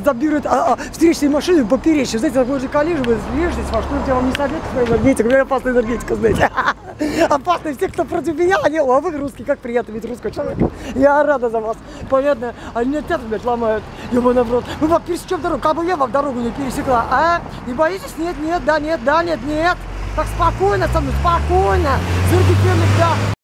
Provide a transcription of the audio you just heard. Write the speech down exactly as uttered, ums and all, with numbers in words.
забирают а, а, встречные машины поперечные. Знаете, такой же коллеж, вы слежитесь, во что я вам не советую энергетику, у меня опасная энергетика, знаете. Опасные все, кто против меня, они, а вы русские, как приятно видеть русского человека. Я рада за вас. Понятно, они меня театр, блядь, ломают. Ебаный в рот. Мы вам пересечем дорогу, как бы я вам дорогу не пересекла, а? Не боитесь? Нет, нет, да, нет, да, нет, нет. Так спокойно со мной, спокойно. Зарегистрированных, да,